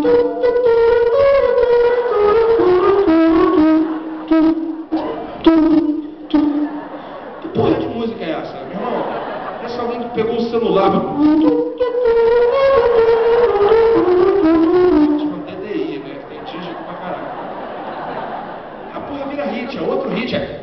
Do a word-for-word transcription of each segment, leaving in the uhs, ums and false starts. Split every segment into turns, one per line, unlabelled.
Que porra de música é essa, meu irmão? Parece alguém que pegou o celular. Tipo um D D I, né? Tem dígito pra caralho. A porra vira hit, é outro hit. É.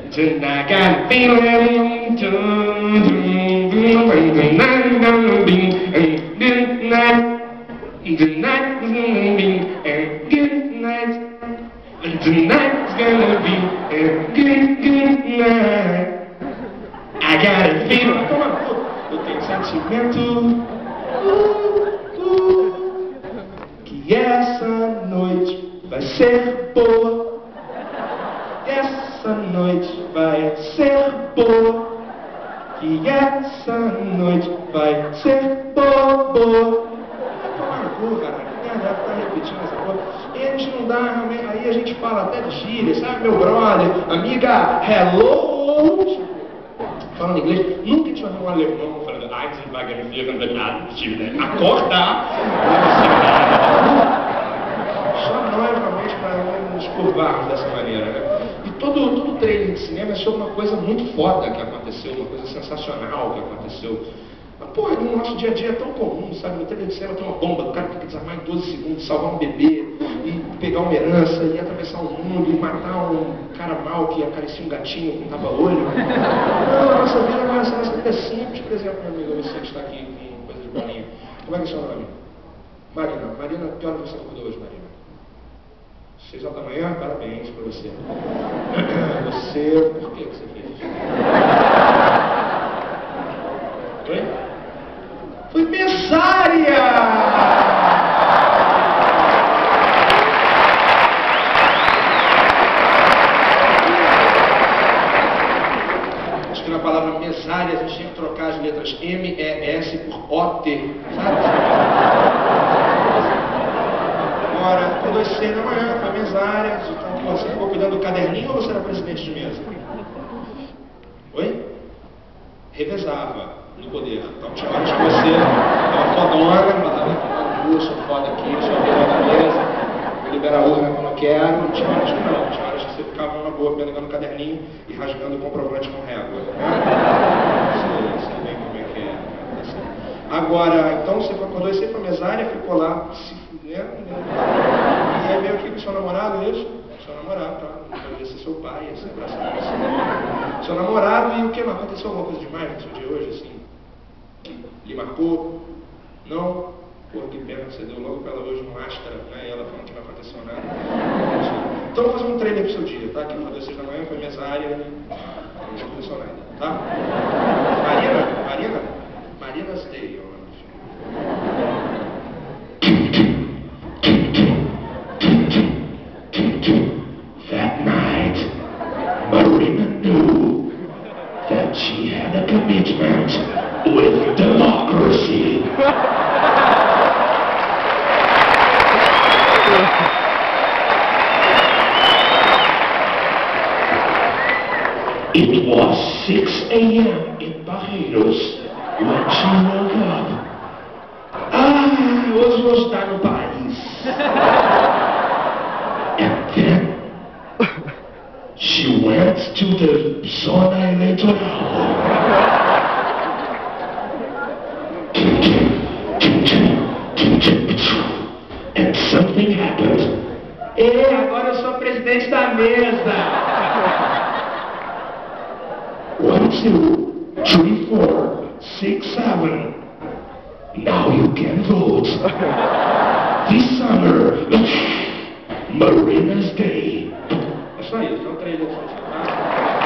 Tonight's gonna be a good, good night. I got a feeling. Toma, eu tenho sentimento uh, uh, que essa noite vai ser boa. Essa noite vai ser boa. Que essa noite vai ser boa, boa. Vai tomar no cu, cara. Deve estar repetindo essa coisa. E a gente não dá, realmente, aí a gente fala até de gíria, sabe, meu brother, amiga, hello. Falando inglês, nunca tinha um alemão falando, ai, você vai ganhar filho, não nada, acorda! Só nós, realmente, para nos curvarmos dessa maneira, né? E todo, todo trailer de cinema é sobre uma coisa muito foda que aconteceu, uma coisa sensacional que aconteceu. Mas, porra, no nosso dia a dia é tão comum, sabe? No trailer de cinema tem uma bomba, o cara tem que desarmar em doze segundos, salvar um bebê, e pegar uma herança, e atravessar o mundo, e matar um cara mau que acaricia um gatinho com um tapa-olho. Não, a nossa vida não é essa, a nossa vida é simples. Por exemplo, meu amigo, você que está aqui com coisa de bolinha. Como é que é o seu nome? Marina. Marina, que hora você acordou hoje, Marina? Seis horas da manhã? Parabéns pra você. Você... Por que você fez isso? Oi? Foi mesária! Na palavra mesária, a gente tinha que trocar as letras M E S por O T, sabe? Agora, acordou às seis da manhã, foi mesária, então você ficou cuidando do caderninho ou você era presidente de mesa? Oi? Revezava no poder. Então tinha horas que você estava fodona, matava tomando cu, sou foda aqui, sou a melhor da mesa, vou liberar a urna quando eu quero, tinha horas que não, tinha horas que você ficava numa boa, pegando o caderninho e rasgando o comprovante com régua. Sei, sei bem como é que é. Assim. Agora, então você acordou e você foi mesária, ficou lá se fudendo, né? E aí veio aqui com o seu namorado, isso? Seu namorado, tá? Poderia ser seu pai, ia ser engraçado assim. Seu namorado, e o que? Aconteceu alguma coisa demais no seu dia hoje, assim? Lhe marcou? Não? Pô, que pena que você deu logo pra ela hoje no Astra, né? E ela falando que não aconteceu nada. Então vou fazer um trailer pro seu dia, tá? Que acordou às seis da manhã, foi mesária, não aconteceu nada, tá? Marina? Marina? Marina's Day, é o nome do filme. That night, Marina knew that she had a commitment with democracy. It was six A M in Barreiros when she woke up. Ah, hoje vou estar no país. And then she went to the zona eleitoral. And something happened. E agora eu sou presidente da mesa. One, two, three, four, six, seven. Now you can vote. This summer, Marina's Day. É só isso, é um trailer.